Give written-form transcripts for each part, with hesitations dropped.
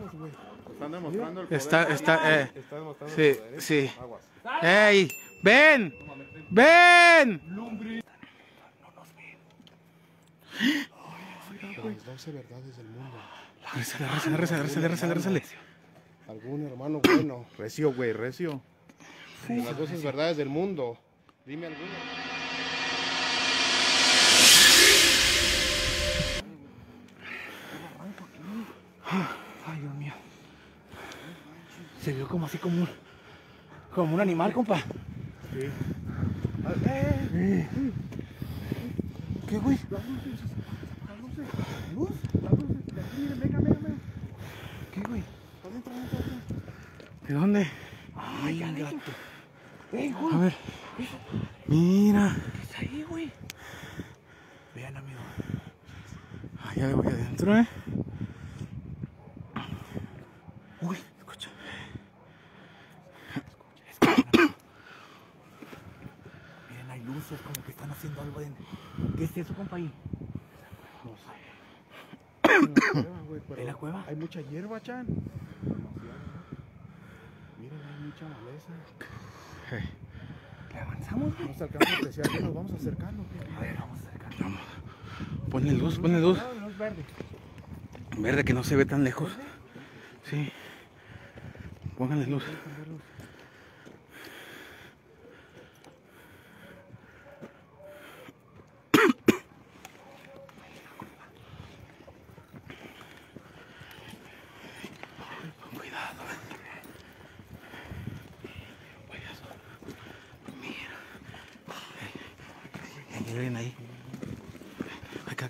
Vamos, güey. Están demostrando el poder. Está demostrando sí, el poder, ¿eh? sí. Aguas. ¡Ey! ¡Ven! ¡Ven! Las 12 verdades del mundo. Rézale. Algún hermano bueno. Recio, güey, recio. Las 12 verdades del mundo. Dime alguna. Ay, Dios mío. Se vio como así como un animal, compa. Sí. ¿Qué, güey? ¿Luz? Venga. ¿Qué, güey? Adentro. ¿De dónde? Ay, gato. A ver. Mira. ¿Qué es ahí, güey? Vean, amigo. Allá voy adentro, ¿eh? Uy, escucha. Miren, hay luces como que están haciendo algo de... ¿Qué es eso, compa? Ahí? No sé. ¿En la cueva? Hay mucha hierba, Chan. Miren, hay mucha maleza. ¿Le avanzamos, güey? No se alcanza a apreciar, ya nos vamos acercando. A ver, vamos acercando. Vamos. Ponle luz, ponle luz. No, es verde. Verde, que no se ve tan lejos. Sí. Pónganle luz. Cuidado. Mira. Miren ahí. Acá.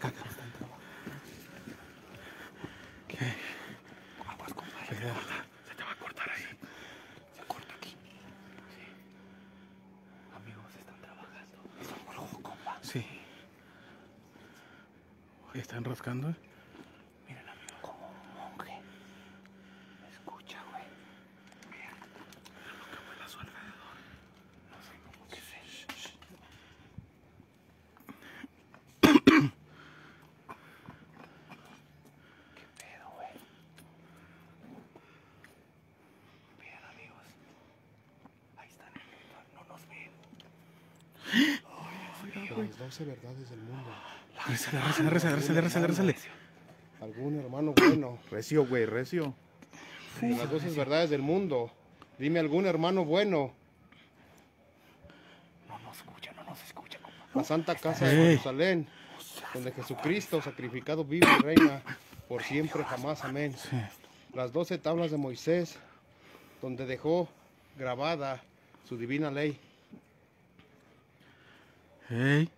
¿Qué? Aguas, compadre. Se te va a cortar ahí. Se corta aquí. Sí. Amigos, están trabajando. Están por ojo, compa. Sí. Están rascando. Miren, amigo, como un monje. Escucha, güey. Mira lo que vuela a su alrededor. No sé cómo que se... ¿Qué pedo, güey? Bien, amigos. Ahí están. No nos ven. Las 12 verdades del mundo. Rézale. Algún hermano bueno. Recio, güey, recio. Las 12 verdades del mundo. Dime algún hermano bueno. No nos escucha, compa. La Santa Casa de Jerusalén, donde Jesucristo sacrificado vive y reina por siempre jamás. Amén. Las 12 tablas de Moisés, donde dejó grabada su divina ley. Hey.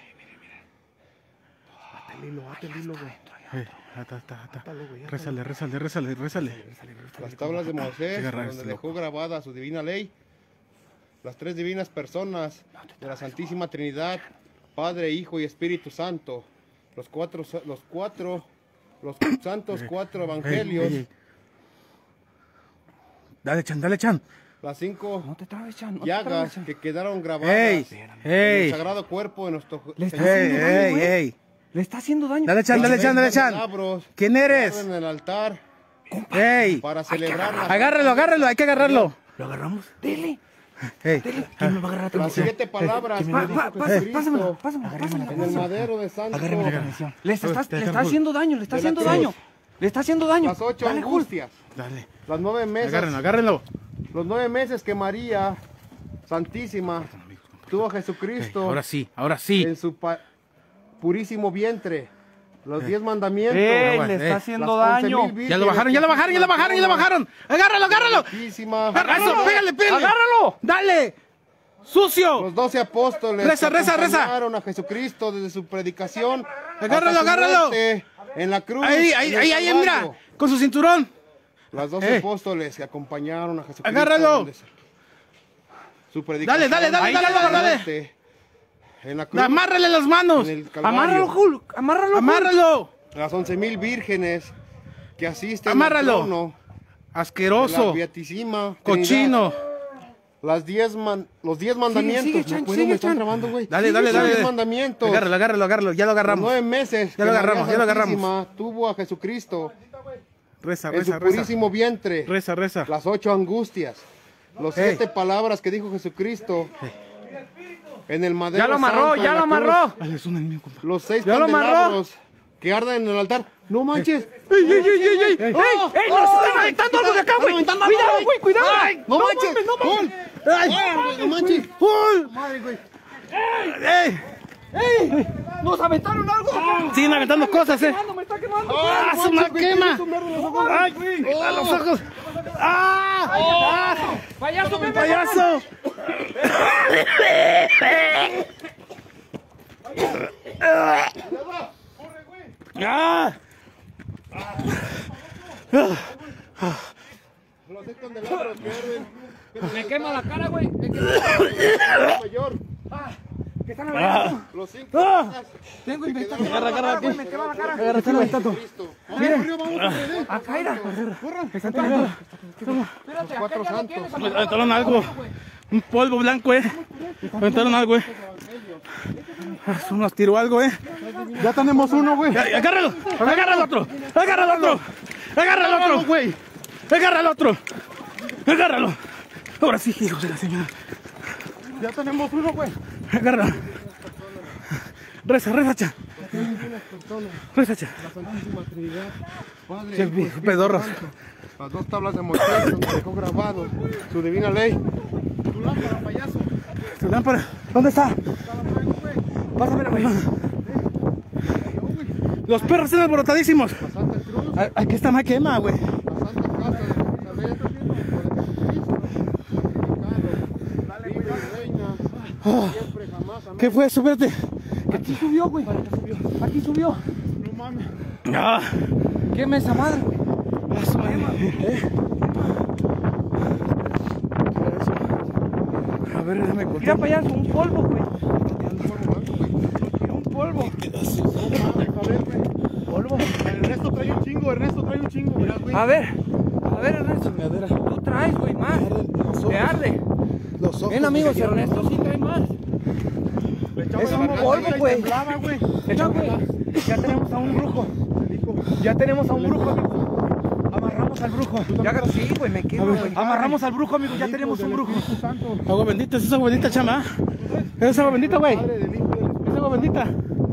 Ate el hilo, güey. Átalo, güey, átalo. Rézale. Las tablas de Moisés, donde dejó grabada su divina ley. Las tres divinas personas de la Santísima Trinidad, Padre, Hijo y Espíritu Santo. Los santos cuatro evangelios. Ey. Dale, Chan. Las 5 No te trabes, Chan. llagas que quedaron grabadas en el sagrado cuerpo de nuestro Señor. Ey. Le está haciendo daño. Dale, Chan. Candelabros ¿Quién eres? en el altar Ey. para celebrar Agárralo, hay que agarrarlo. ¿Lo agarramos? Dele. Ey. ¿Quién me va a agarrar? las 7 palabras que me dijo Jesucristo Pásamela. en el madero de santo. Agárreme la bendición. Le está haciendo daño, le está De la haciendo cruz. daño. Le está haciendo daño. Las 8 Dale, Hulk. angustias, Dale. las 9 meses, Agárrenlo. los 9 meses que María Santísima tuvo a Jesucristo Ahora sí. en su purísimo vientre. Los 10 mandamientos. Le está haciendo las daño. 11,000 vírgenes Ya lo bajaron. Agárralo. Santísima. Eso, pégale. ¡Agárralo! Dale. Sucio. Los 12 apóstoles Reza. acompañaron a Jesucristo desde su predicación. Agárralo. hasta su muerte en la cruz. Ahí, en el mira. Calvario. Con su cinturón. Las 12 apóstoles que acompañaron a Jesucristo. Agárralo. desde su predicación. Dale. En la cruz. Amárrale las manos. En el Calvario. Amárralo, Hulk. Amárralo. Las 11,000 vírgenes que asisten Amárralo. al trono. La Asqueroso. Beatísima Trinidad. Cochino. Los 10 mandamientos. Sigue, Chan, No puedo, sigue, me están Chan. trabando, güey. Dale. Los 10 mandamientos. Agárralo. Ya lo Los agarramos. 9 meses. Ya lo que agarramos, María ya lo agarramos. Santísima tuvo a Jesucristo Reza, En su reza, reza. purísimo vientre. Reza, reza. Las 8 angustias. Los 7 palabras que dijo Jesucristo. En el madero. Ya lo amarró, santo, en ya la lo cruz. amarró. Ay, es un enemigo, compa. Los 6 ¿Ya lo amarró? candelabros que arden en el altar. No manches. ¡Ey, ey, ey, ey! ¡Ey! ¡Ey! ¡Nos están aventando algo de acá, güey! aventando ¡Cuidado, algo, güey! ¡Cuidado! No manches. mames, no mames. Gol. No manches. ¡Gol! Madre, güey. ¡Ey! ¡Ey! ¡Nos aventaron algo! Siguen aventando cosas, ¡Me está quemando! ¡Ah, se me quema! ¡Ay, a los ojos! ¡Ah! ¡Payaso, ven, ven, ¡Payaso! ¡Ah! Los 6 candelabros que arden. Me quema la cara, güey. Me quema Mayor. ¿Qué están aventando? Los 5 Tengo infección. Agarra aquí. Me quema la cara. Agarra, están aventando. Miren. Acá era. Espérate, Espérate, 4 acá ya lo santos. tienes, Me aventaron algo. Un polvo blanco, Me aventaron algo, Eso nos tiró algo, Ya tenemos uno, güey. ¡Agárralo! ¡Agarra al otro! ¡Agarra al otro! ¡Agarra al otro! güey. ¡Agarra al otro! ¡Agárralo! Ahora sí, hijos de la señora. Ya tenemos uno, güey. Agarra. Reza, reza, cha. Reza, cha. La Santísima Trinidad. Padre, Qué Hijo, viejo, Espíritu pedorras. Santo. Las 2 tablas de Moisés donde dejó grabado su divina ley. Tu lámpara, payaso. Tu lámpara. ¿Dónde está? Pásamela, güey. Los perros están alborotadísimos. La Santa Cruz. Aquí está más quema, güey. La Santa Casa de Jerusalén. Vive y reina. Siempre, jamás, amén. ¿Qué fue eso? Espérate. Aquí subió, güey. Aquí subió. No mames. Ah, Quema esa madre, güey. eso, A ver, déjame Mira, contar. payaso, un polvo, güey. Un polvo. A ver, güey. Polvo. Ernesto trae un chingo, Ernesto trae un chingo. Mira, güey. A ver, Ernesto. Tú traes, güey, más. Te arde. Los ojos. Ven, amigos, Ernesto sí trae más. Es un polvo, güey. Temblaba, güey. Mira, güey. Ya tenemos a un brujo. Ya tenemos a un brujo, amigo. Amarramos al brujo. Sí, güey, me quedo, güey. Amarramos al brujo, amigo. Ya tenemos un brujo. Agua bendita, ¿es agua bendita, chama? ¿Es agua bendita, güey? ¿Es agua bendita?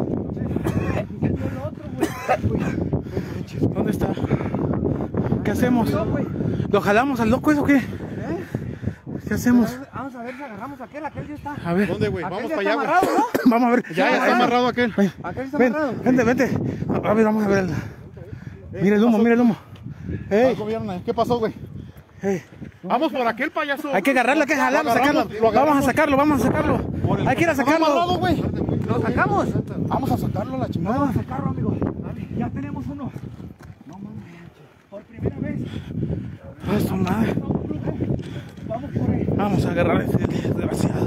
¿Dónde está? ¿Qué hacemos? ¿Lo jalamos al loco eso o qué? ¿Qué hacemos? Vamos a ver si agarramos a aquel ya está. A ver, ¿Dónde, güey? Aquel Vamos ya para está allá, güey. amarrado, ¿no? vamos a ver. Ya está amarrado aquel. Aquel está Ven, amarrado. vente, vente. A ver, vamos a ver. Mira el humo, mira el humo. Ey, ¿Qué pasó, güey? ey. Vamos por aquel payaso. Hay que agarrarlo, hay que jalarlo, sacarlo. Vamos a sacarlo, vamos a sacarlo. Hay que ir a sacarlo. güey. ¿Lo sacamos? Vamos a sacarlo a la chingada. Vamos a sacarlo, amigo. Ya tenemos uno. No mames. Por primera vez. Eso, madre. Vamos por él. Vamos a agarrar ese desgraciado.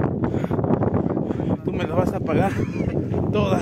Tú me lo vas a pagar toda.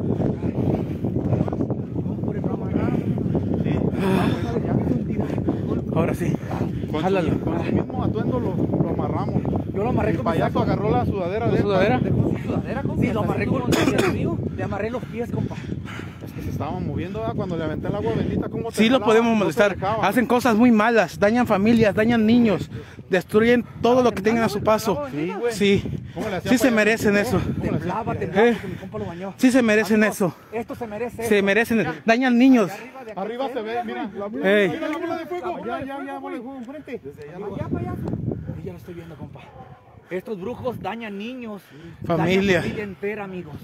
Ahora sí. Jálalo. Con el mismo atuendo lo amarramos. Yo lo amarré El con payaso agarró la sudadera de él. ¿Sudadera? ¿Dejó su sudadera, compa? Sí, lo amarré con el mío. Le amarré los pies, compa. Es que se estaban moviendo, ¿verdad? Cuando le aventé el agua bendita. ¿Cómo te Sí lo jalaba? podemos No se molestar. dejaba. Hacen cosas muy malas, dañan familias, dañan niños, destruyen todo lo que tengan a su paso. Sí, güey. Sí, ¿Cómo le hacía sí se payaso? merecen eso. Temblaba, porque mi compa lo bañó. Sí se merecen Amigos, eso. Esto se merece. Se merecen, dañan niños. Arriba se ve, mira. Ey. Mira la bola de fuego. Ya, bola de fuego enfrente. Allá, payaso. Sí, ya lo estoy viendo, compa. Estos brujos dañan niños. Familia. Dañan familia entera, amigos.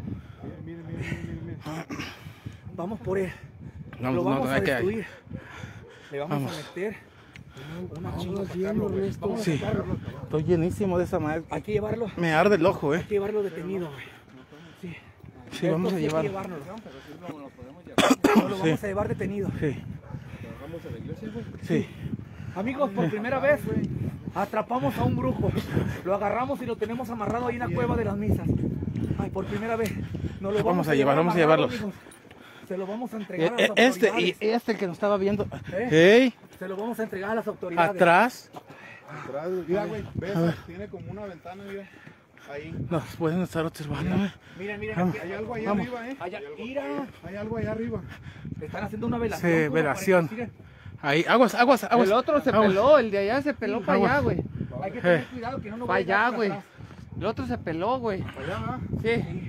Vamos por él. Lo vamos a destruir. Le vamos a meter una chinga. Sí, estoy llenísimo de esa madre. Hay que llevarlo. Me arde el ojo, Hay que llevarlo detenido, güey. Sí. Sí, vamos a Esto sí hay que llevarlo. llevárnoslo. Lo Sí. vamos a llevar detenido. Sí. Sí. Amigos, por primera vez atrapamos a un brujo. Lo agarramos y lo tenemos amarrado ahí en la cueva de las misas. Ay, por primera vez. Nos lo Vamos a llevar, vamos a amarrado, llevarlos. amigos. Se lo vamos a entregar a las Este autoridades. y este que nos estaba viendo. ¿Eh? Ey, Se lo vamos a entregar a las autoridades. atrás. Mira, güey, ves, tiene como una ventana, mira. Ahí. Nos pueden estar observando, Mira, Vamos. Hay algo ahí Vamos. arriba, allá, mira, Hay algo ahí arriba. están haciendo una velación. Sí, como velación. para decir, Ahí, aguas. El otro se Aguas. peló, el de allá se peló para allá, güey. Hay que tener cuidado que no nos Para vaya a allá, dar güey. atrás. El otro se peló, güey. Allá, ¿va? Sí.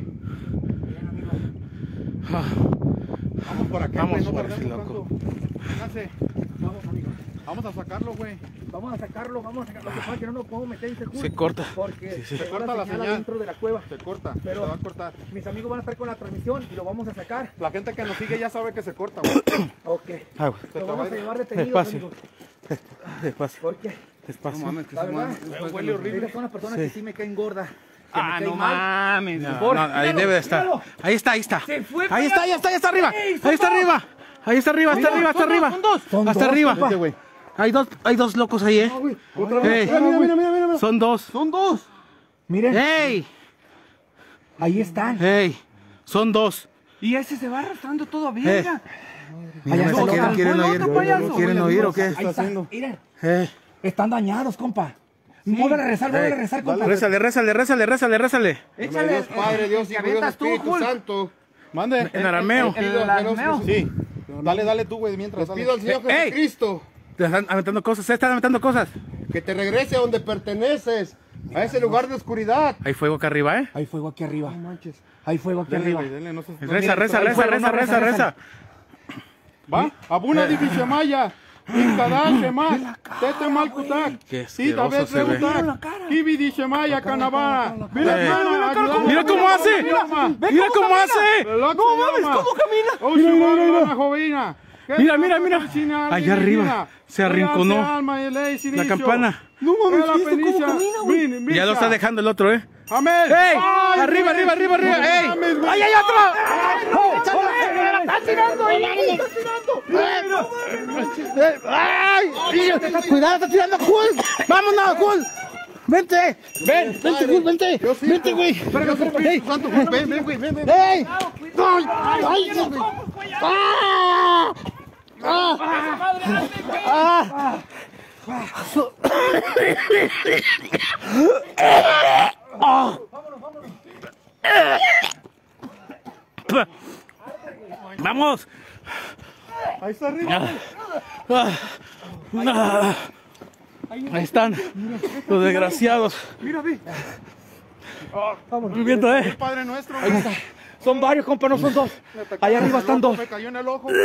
Vamos por acá, Vamos, güey, no güey, tardemos loco. tanto. Véngase. Vamos, amigo. Vamos a sacarlo, güey. Vamos a sacarlo. Lo que pasa es que no nos podemos meter en ese Se corta. Porque Sí, sí. se corta la señal. dentro de la cueva. Se corta, Pero- se va a cortar. Mis amigos van a estar con la transmisión y lo vamos a sacar. La gente que nos sigue ya sabe que se corta, güey. Ok. Aguas. Lo vamos a llevar detenidos, Despacio. amigos. Despacio. Porque, Despacio. que la verdad, huele horrible. ellos son las personas que sí me caen gordas. Que Ah, me no caen mal. mames. No, Por- no, ahí míralo, debe de estar. míralo. Ahí está. Se fue, Ahí está arriba. ¡Ey, Ahí está sopa! arriba. Ahí está arriba, está arriba, está arriba. Son Hasta dos, arriba. sopa. güey. Hay dos locos ahí, Otra Ey. vez. Mira. Son dos. Son dos. Miren, ¡Ey! ahí están. ¡Ey! Son dos. Y ese se va arrastrando todavía. Eh. mira. Mira, está. ¿quieren Pon oír? otro payaso. ¿Quieren oír o qué? Ahí está. Miren, Eh. están dañados, compa. Vuelve a rezar, compa. Rézale. Échale. Dios Padre, Dios que Hijo, Dios avientas tú, Espíritu Hulk. Santo. Mande. En arameo. El arameo. Sí. Dale tú, güey, mientras. Les pido al Señor Ey. Jesucristo Te están aventando cosas. Se están aventando cosas. que te regrese a donde perteneces, a ese lugar de oscuridad. Hay fuego acá arriba, ¿eh? Hay fuego aquí arriba. Manches. Hay fuego aquí arriba. Reza. Va, Abuna di Bishemaya, Inkadash Shema, Tete Malkutak, Qué Sita asqueroso se ve. Betreutak, Kibi di Shemaya, Canabara. Mira cómo hace. Mira cómo hace. No mames, ¿cómo camina? Mira. Allá arriba. Se arrinconó. La campana. No mames, ¿cómo camina, güey? Ya lo está dejando el otro, ¿eh? Amén. ¡Ey! Ay, ¡Arriba! güey. ¡Ey! No mames, güey. ¡Ay, hay otro! ¡Ay! ¡Cuidado, está tirando Hulk! ¡Vámonos, Hulk! ¡Vente! ¡Vente, Hulk, vente! ¡Vente, güey! ¡Ey! Santo, ven, güey, ven. ¡Ey! ¡Ay! ¡Ay! Güey. ¡Ah! ¡Ah! ¡Vamos! Ahí está arriba. Ahí están los desgraciados. Mira, ve. Viviendo, Padre nuestro. Son varios, compa, no son dos. Allá arriba están dos. Me cayó en el ojo.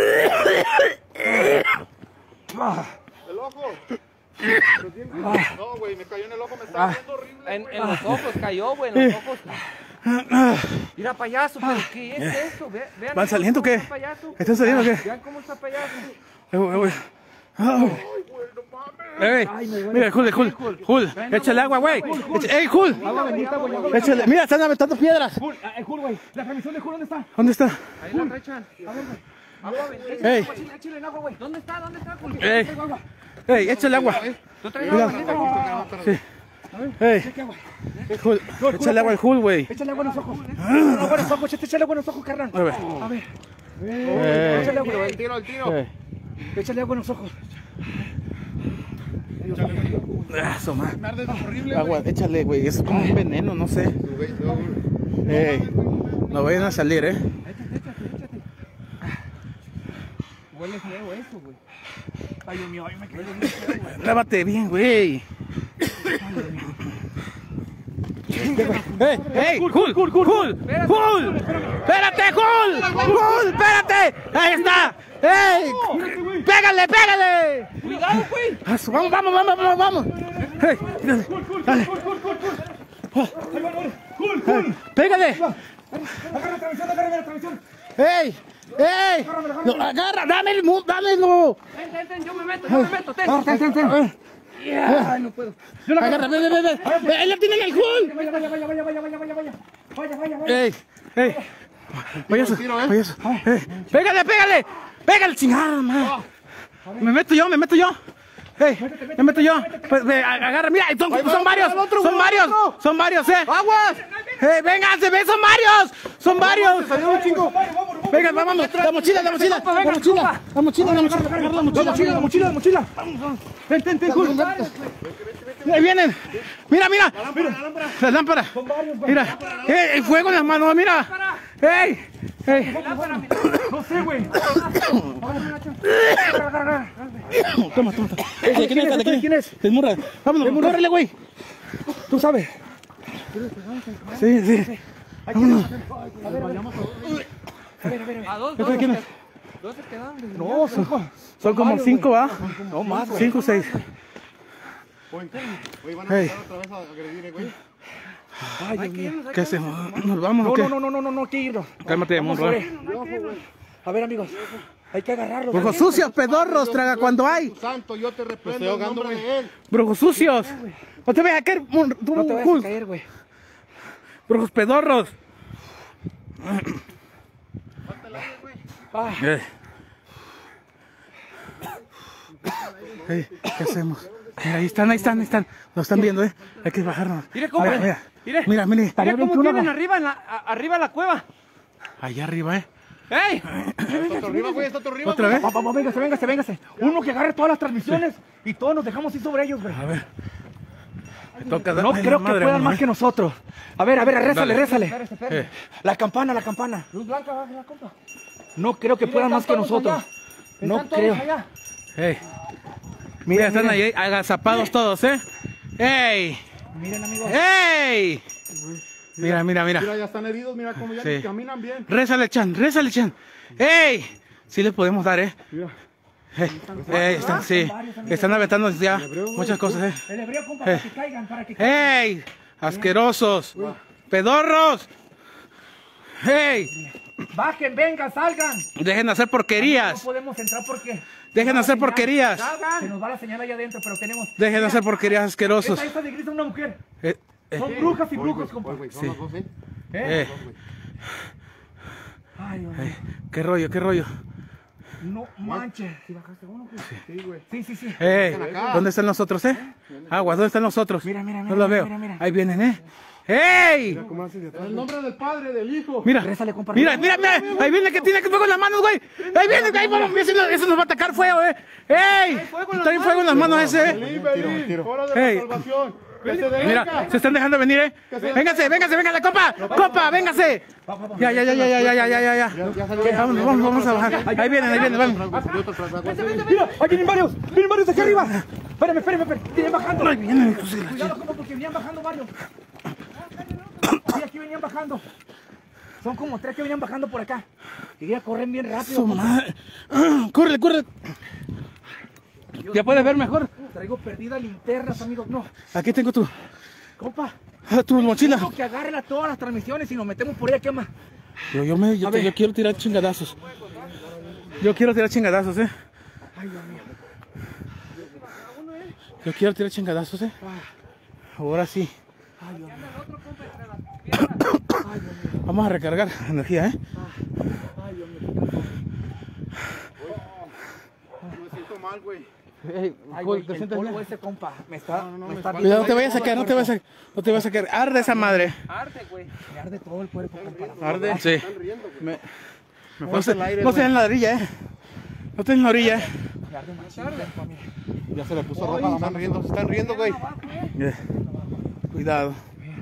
El ojo. No, güey, me cayó en el ojo, me está viendo horrible. En los ojos cayó, güey. En los ojos. Mira, payaso, pero ¿qué es eso? Vean ¿Van saliendo o qué? cómo está payaso. ¿Están saliendo o qué? Vean cómo está payaso. Ey, mira, Hulk, échale agua, güey. Ey, Hulk, échale. Mira, están aventando piedras. Jul, güey. La transmisión de Jul, ¿dónde está? ¿Dónde está? Ahí la rechan. Agua, Ey, Échale en agua, güey. ¿Dónde está, Jul? ey, échale agua. ¿Tú traes agua? Sí. Ey, Hulk, échale agua al Hulk, güey. Échale agua en los ojos. Échale agua en los ojos, échale agua en los ojos, carnal. A ver. A ver. Ey, Échale agua. El tiro. ey. Échale agua en los ojos. Eso, ma. Me arde horrible, Agua, échale, güey. Es como un veneno, no sé. güey. Ey, no vayan a salir, ¿eh? Huele feo eso, güey. Ay, Dios mío, ay, me quedé Lávate bien, güey. ¡Ey! ¡Hulk! ¡Espérate, Hulk! ¡Espérate! ¡Ahí está! ¡Ey! ¡Pégale! Cuidado, güey. ¡Vamos! ¡Ey! Dale. ¡Pégale! Agárrame la transmisión. ¡Ey! ¡No, agarra! ¡Dámelo! Ten, yo me meto, ten. Ay, no puedo. Agarra, ven. ¡Ahí la tienen el Hulk! Vaya. ¡Ey! Payaso. ¡Pégale, chingada, man! Me meto yo. ¡Ey! Me meto yo. Pues, agarra, mira, son varios, ¡Aguas! ¡Vénganse, son varios! Salió un chingo. Venga, vamos. La mochila. La mochila. Ten, Julio. Ahí vienen. Mira. La lámpara. Mira. El fuego en las manos, mira. ¡Ey! No sé, güey. Toma. ¿Quién es? Desmurra. Vámonos, córrele, güey. Tú sabes. Sí. Vámonos. A ver. ¿Quién es? ¿Dos se quedan? No, Son como 5, ¿va? no más, güey. 5 o 6. Oye, van a empezar otra vez a agredir, güey. Ay, Dios mío. ¿Qué hacemos? ¿Nos vamos o qué? No, hay que irnos. Cálmate, monro. A ver, amigos, hay que agarrarlos. Brujos sucios, pedorros, traga cuando hay. Santo, yo te reprendo en nombre de él. Brujos sucios. No te vayas a caer, No te vayas a caer, güey. Brujos pedorros. Ah, ¿Qué hacemos? Mira, ahí están. Nos están viendo, Hay que bajarnos. Mire cómo. Mira. Mira cómo tienen arriba en la cueva. Allá arriba, ¡Ey! Está arriba, güey, está arriba. ¿Otra vez? vamos, véngase. Uno que agarre todas las transmisiones y todos nos dejamos ir sobre ellos, güey. A ver. Me toca No ay, creo que madre, puedan mamá. más que nosotros. A ver, rézale. Espérate. La campana. Luz blanca, va, compa. No creo que puedan más que nosotros. No Están todos creo. allá. Mira, están ahí agazapados todos, ¡Ey! Miren, amigos. ¡Ey! Mira. Mira, ya están heridos, mira cómo ya Sí. caminan bien. Rézale, Chan. ¡Ey! Sí les podemos dar, Mira. Están aventando ya muchas cosas, El hebreo, compa, para que caigan, ¡Ey! Asquerosos. Pedorros. ¡Ey! Bajen, vengan, salgan. Dejen de hacer No porquerías. podemos entrar porque Dejen de hacer porquerías. se nos va la señal allá adentro, pero tenemos... Dejen de hacer porquerías asquerosos. Esta de gris es una mujer. Eh, Son brujas y brujos, compa. Güey, son las dos, Ay, Dios mío. ¿Qué rollo? No manches. ¿Sí bajaste uno? Sí, güey. Sí. ¿Dónde están los otros, Aguas, ¿dónde están los otros? Mira, No los veo. mira. Ahí vienen, ¡Ey! En el nombre del Padre, del Hijo. Mira, Rézale, compa. mira, ahí viene que tiene fuego en las manos, güey. Ahí viene, vamos, eso nos va a atacar fuego, ¡Ey! Trae fuego en las manos ese, Feliz, hora de Ey. la salvación. Que se detenga. Mira, se están dejando venir, Véngase, compa, véngase. Ya. Vamos a bajar. Ahí vienen, vamos. Mira, ahí vienen varios aquí arriba. Espérame. Vienen bajando. Ahí vienen, Cuidado, compa, porque venían bajando varios. Sí, aquí venían bajando. Son como 3 que venían bajando por acá. Y ya corren bien rápido. Su madre. Corre. ¿Ya puedes ver mejor? Traigo perdidas linternas, amigos. No, Aquí tengo tu mochila. tengo que agarren a todas las transmisiones y nos metemos por ahí, ¿qué más? Yo quiero tirar chingadazos. Yo quiero tirar chingadazos, Ay, Dios mío. Yo quiero tirar chingadazos, Ahora sí. Ay, Dios mío. Vamos a recargar energía, Ay, Dios mío. Me siento mal, güey. Ay, güey, el polvo ese, compa. Me está Cuidado, no te vayas a caer, no te vayas a caer. Arde esa madre. Arde, güey. Me arde todo el cuerpo, compa. Arde. Sí. Están riendo, güey. No sé en la orilla, No estoy en la orilla, Me arde mucho el cuerpo a mí. Ya se le puso roja la mano. Se están riendo, güey. Cuidado.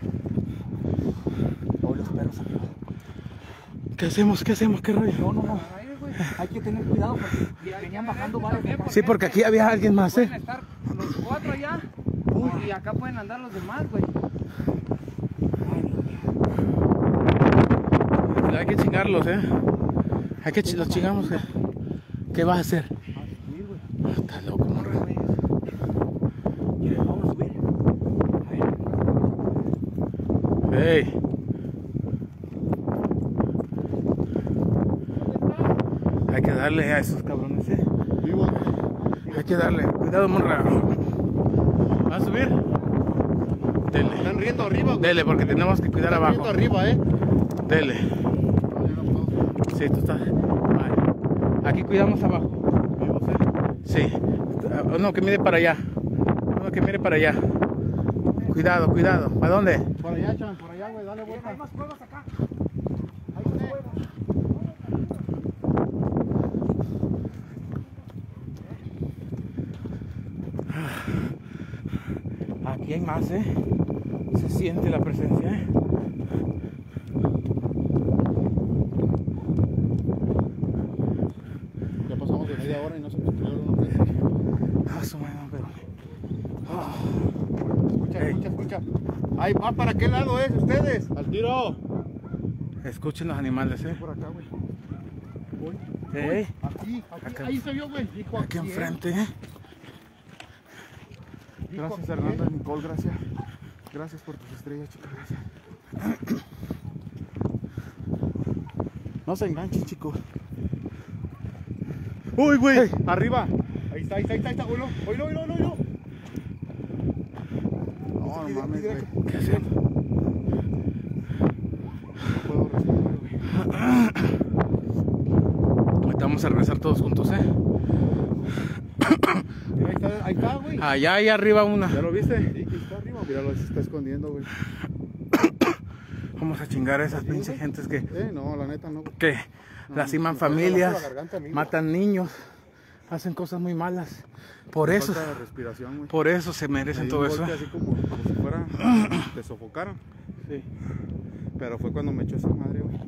Hoy los perros, amigos. ¿Qué hacemos? ¿Qué rollo? No. Hay que tener cuidado porque venían bajando varios. Sí, porque aquí había alguien más, Pueden estar los 4 allá. Y acá pueden andar los demás, güey. Hay que chingarlos, los chingamos, ¿Qué vas a hacer? Estás loco, morro. Vamos a subir. Hey. Hay que darle a esos cabrones, Vivo. Hay que darle. Cuidado, morra. ¿Vas a subir? Dele. Están riendo arriba, güey. Dele, porque tenemos que cuidar Están riendo abajo. arriba, Dele. Sí, tú estás. Vale. Aquí cuidamos abajo. Sí. Uno que mire para allá. Cuidado. ¿Para dónde? Por allá, Chan, por allá, güey, dale vuelta. Hay más cuevas acá. Aquí hay más, se siente la presencia, Ya pasamos de media hora y no se construyeron unos meses. Ah, su madre, pero... Escucha. Ay, ¿va para qué lado es ustedes? ¡Al tiro! Escuchen los animales, Por acá, güey. Voy. Aquí, Acá. ahí se vio, güey. Dijo Aquí aquí, enfrente, Gracias, Hernando y Nicole, gracias. Gracias por tus estrellas, chicos, gracias. No se enganchen, chicos. ¡Uy, güey! Hey. ¡Arriba! Ahí está. Oilo. No, no mames, güey. ¿Qué hacemos? No puedo respirar, güey. Ahorita vamos a regresar todos juntos, Mira, ahí está, güey. Allá hay arriba una. ¿Ya lo viste? Sí, que está arriba. Míralo, se está escondiendo, güey. Vamos a chingar a esas pinches gentes No, la neta no. que lastiman no, familias, la garganta, amigo. matan niños, hacen cosas muy malas. Por eso, Falta de respiración, güey. por eso se Me merecen dio todo un eso. golpe así como si fuera te sofocaran. Sí. Pero fue cuando me echó esa madre, güey.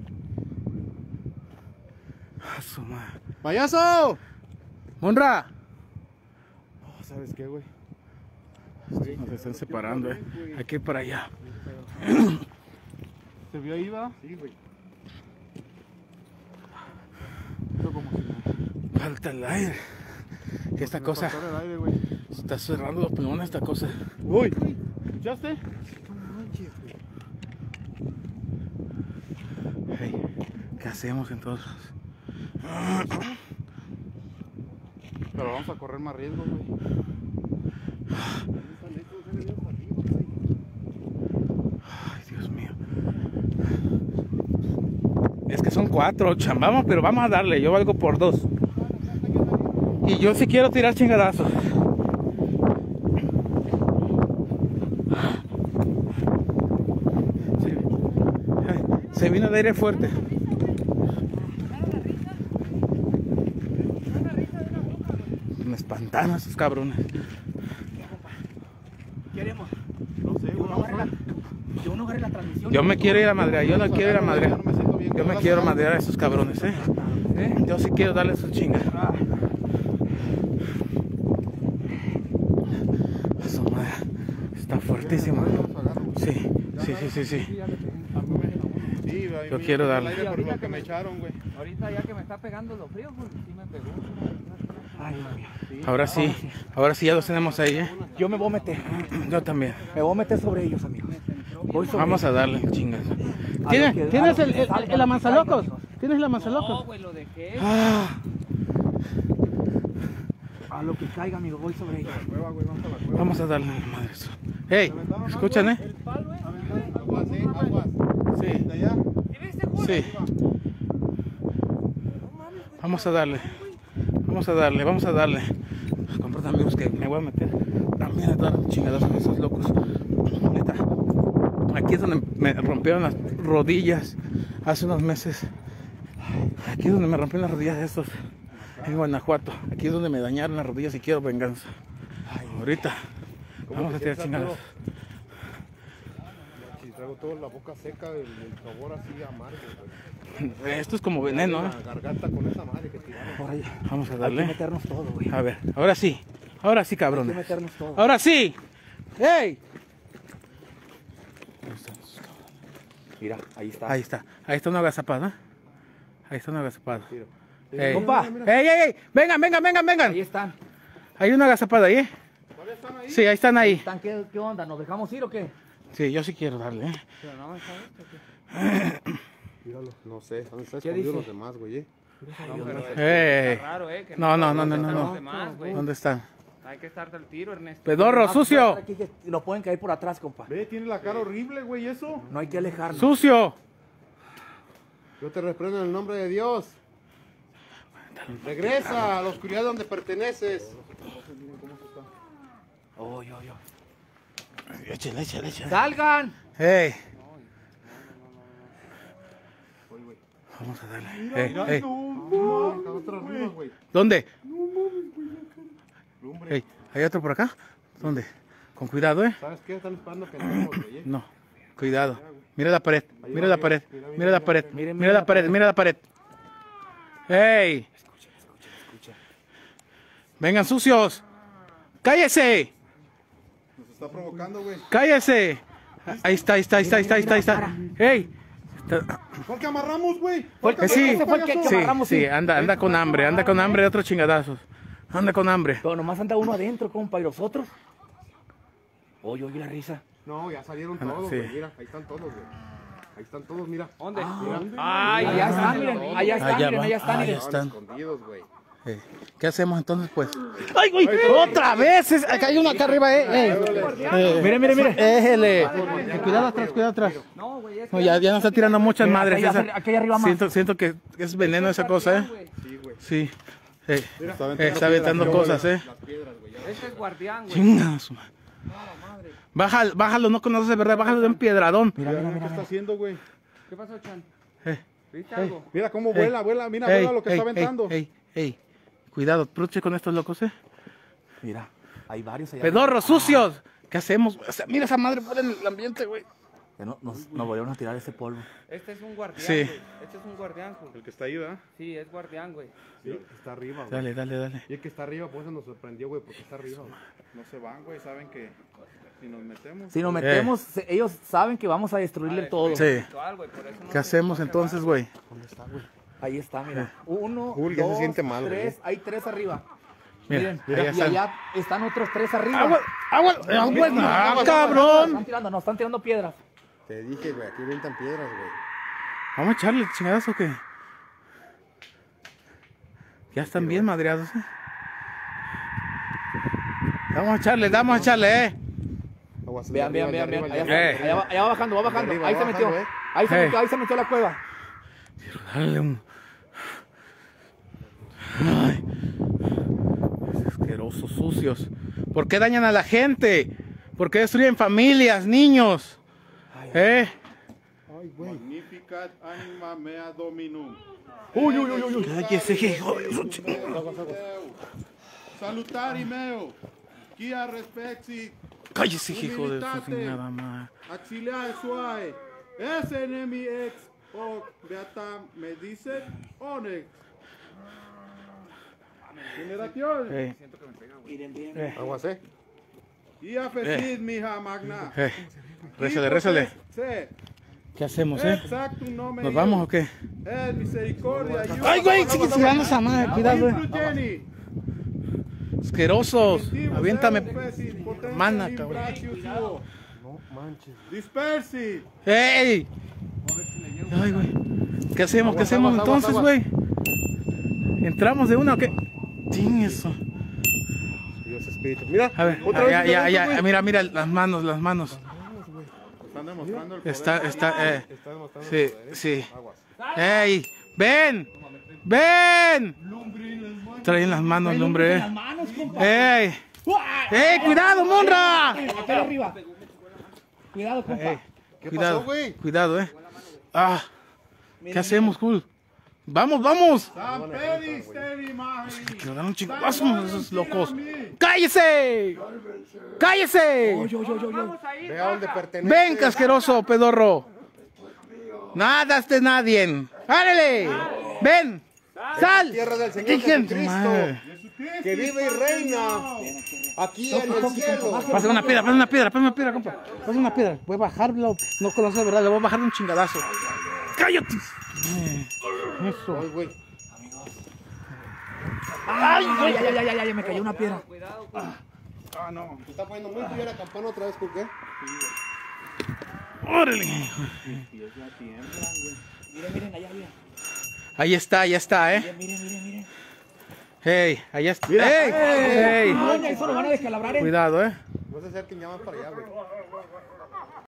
Ah, su madre. ¡Payaso! ¡Monra! Oh, ¿sabes qué, güey? Nos están separando, Hay que ir para allá. ¿Se vio ahí, va? Sí, güey. Esto como si Falta el aire. Que esta me cosa faltara el aire, güey. se está cerrando los pulmones, esta cosa. Uy, ¿escuchaste? Hey, ¿qué hacemos entonces? Pero vamos a correr más riesgo, güey. Ay, Dios mío. Es que son 4, chambamos, pero vamos a darle. Yo valgo por 2. Y yo sí quiero tirar chingadazos. Se vino de aire fuerte. Me espantaron esos cabrones. Queremos. No sé, güey. Yo no agarré la transmisión. Yo me quiero ir a madrear, yo no quiero ir a madrear. No me siento bien. Yo me quiero madrear a esos cabrones, Yo sí quiero darle sus chingas. Su madre, está fuertísimo. Sí. Sí, Yo quiero darle. Por lo que me echaron, güey. Ahorita ya que me está pegando lo frío, pues sí me pegó. Ay, Dios mío. Ahora sí ya los tenemos ahí, Yo me voy a meter. Yo también. Me voy a meter sobre ellos, amigos. Voy sobre Vamos a darle chingas. A ¿Tienes, lo que- ¿tienes a lo que salga, el amansalocos? amigos. ¿Tienes el No, amansalocos? güey, lo dejé. Ah, A lo que caiga, amigo, voy sobre ellos. Cueva, güey, vamos a la cueva. vamos a darle, madre. Hey, escuchan, El palo, Aguas, aguas. Sí, De allá. ¿Sí viste, Julio? sí. Vamos a darle. Vamos a darle. Comparte, amigos, que me voy a meter también a dar chingadazos a esos locos. Neta. Aquí es donde me rompieron las rodillas hace unos meses. Aquí es donde me rompieron las rodillas estos en Guanajuato. Aquí es donde me dañaron las rodillas y quiero venganza. Ahorita vamos a tirar chingadas. Si traigo toda la boca seca, el sabor así amargo, güey. Esto es como veneno, La garganta con esa madre que tiraron. Por ahí. Vamos a Hay que darle. meternos todo, güey. A ver, ahora sí, Hay que cabrones. meternos todo. Ahora sí. ¡Ey! Mira, ahí está. Ahí está una agazapada. Ey. Compa. ¡Ey! Vengan. Ahí están. Hay una agazapada ahí, Sí, ahí están ahí. ¿Están qué onda? ¿Nos dejamos ir o qué? Sí, yo sí quiero darle, Pero no, está Míralo, no sé, ¿dónde están ¿Qué escondidos dice? los demás, güey? No, pero Ey. está raro, que No. están los demás, güey. ¿Dónde están? Hay que estar del tiro, Ernesto. Pedorro, sucio. Aquí que lo pueden caer por atrás, compa. Ve, tiene la cara horrible, güey, eso. No hay que alejarnos. Sucio. Yo te reprendo en el nombre de Dios. Regresa a la oscuridad donde perteneces. Échale. ¡Salgan! ¡Ey! Vamos a darle. Ey. Está otra arriba, güey. ¿Dónde? Hey, ¿hay otro por acá? ¿Dónde? Con cuidado, ¿Sabes qué? Están esperando que entremos, güey. No, cuidado. Mira la pared, mira la pared, mira la pared, mira la pared, mira la pared. ¡Hey! ¡Vengan sucios! ¡Cállese! Nos está provocando, güey. ¡Cállese! Ahí está, ahí está, ahí está, ahí está, ahí está, ahí está. ¡Hey! ¿Por qué amarramos, güey? Sí, ese fue el que sí, agarramos, sí, anda con hambre de otros chingadazos. Anda con hambre. Pero nomás anda uno adentro, compa, y los otros. Oye, la risa. No, ya salieron Ah, no, todos, sí. güey. Mira, ahí están todos, güey. Ahí están todos, mira. ¿Dónde? Ay, allá están, miren, allá están, Allá miren, va. allá están, miren. Están. Escondidos, güey. ¿Qué hacemos entonces, pues? ¡Ay, güey! ¡Otra vez! Acá hay uno acá arriba, Mire, mire, mire. Éjele. Cuidado atrás, cuidado atrás. No, güey, es No, ya nos está tirando muchas Mira, madres. aquí arriba más. Siento que es veneno esa cosa, Sí, güey. Sí. Está aventando aventando cosas, Las piedras, güey. Ya Ese es guardián, güey. Chinga su madre. Bájalo, no conoces de verdad, bájalo de un piedradón. ¿Qué está haciendo, güey? ¿Qué pasó, Chan? Eh, ¿Viste algo? Mira cómo vuela, vuela. Mira, vuela lo que está aventando. Ey. Cuidado, truche con estos locos, Mira, hay varios allá. Pedorros sucios. ¿Qué hacemos? O sea, mira esa madre por en el ambiente, güey. Nos volvieron a tirar ese polvo. Este es un guardián, Sí. güey. Este es un guardián, güey. El que está ahí, ¿verdad? Sí, es guardián, güey. Sí, está arriba, güey. Dale. Y el que está arriba, pues eso nos sorprendió, güey, porque está arriba, güey. No se van, güey. Saben que si nos metemos... Si nos metemos, ellos saben que vamos a destruirle todo. Sí. Ritual, güey, por eso no ¿Qué se- hacemos entonces, güey? ¿Dónde está, güey? Ahí está, mira. Uno, Uy, ya se dos, siente mal, güey. tres. Hay tres arriba. Mira, Miren, allá y están. allá están otros tres arriba. ¡Agua! ¡Cabrón! Están tirando piedras. Te dije, güey, aquí avientan piedras, güey. Vamos a echarle chingadazo que. Ya están bien madreados, Vamos a echarle, Aguas, Vean. de Allá, arriba, allá va bajando, va bajando. arriba, Ahí va se metió. bajando, Ahí se metió a la cueva. Dale un. Ay. Asquerosos, sucios. ¿Por qué dañan a la gente? ¿Por qué destruyen familias, niños? Ay, güey. Magnificat anima mea dominum. Uy. Cállese, hijo de su ch- Salutari meo. Kia respexi. Cállese, hijo de su chingada madre. Axilia suae. Es enemi ex. O beata me dice onex. Generación. Aguas, Y afecid mija magna. Rézale. Se. ¿Qué hacemos, Exacto, no me ¿Nos vamos o qué? misericordia. ¡Ay, güey! Sigue tirando esa madre, cuidado, Jenny. Asquerosos. Aviéntame. Mana, Mana, cabrón. No manches. Dispersi. ¡Ey! Ay, güey. ¿Qué hacemos? ¿Qué hacemos aguas, entonces, aguas. güey? ¿Entramos de una o qué? Tiene eso. Dios espíritu. Mira, A ver, otra vez. ya. Mira, las manos. Están demostrando el poder. Está, Está demostrando sí, el poder, sí. Aguas. ¡Ey! ¡Ven! Traen las manos, lumbre. ¡Ey! ¡Ey! ¡Cuidado, Monra! Aquí arriba. Cuidado, compa. ¿Qué Cuidado, pasó, güey? cuidado, Ah, ¿qué hacemos, cool? ¡Vamos! San Pedis, teri mahi. Que nos dan un chingazo esos locos. ¡Cállese! ¡Cállese! Vamos a ir, Ve a dónde baja. pertenece. ¡Ven, casqueroso, pedorro! Nada es de nadie. ¡Árale! ¡Ven! ¡Sal! Tierra del Señor Dijen- Jesucristo, Madre. que vive y reina aquí en el cielo. Pásame una piedra, compa. Pásame una piedra. Voy a bajarlo. No conozco de verdad, le voy a bajar de un chingadazo. ¡Cállate! Eso. Ay, güey. Ay, me cayó una piedra. Cuidado, Ah, no. Se está poniendo muy fría la campana otra vez, ¿por qué? ¡Órale! Miren, allá, miren. Ahí está, Miren. ¡Ey! Allá está. ¡Ey! Doña, eso lo van a descalabrar, Cuidado, No se acerquen ya más para allá, güey.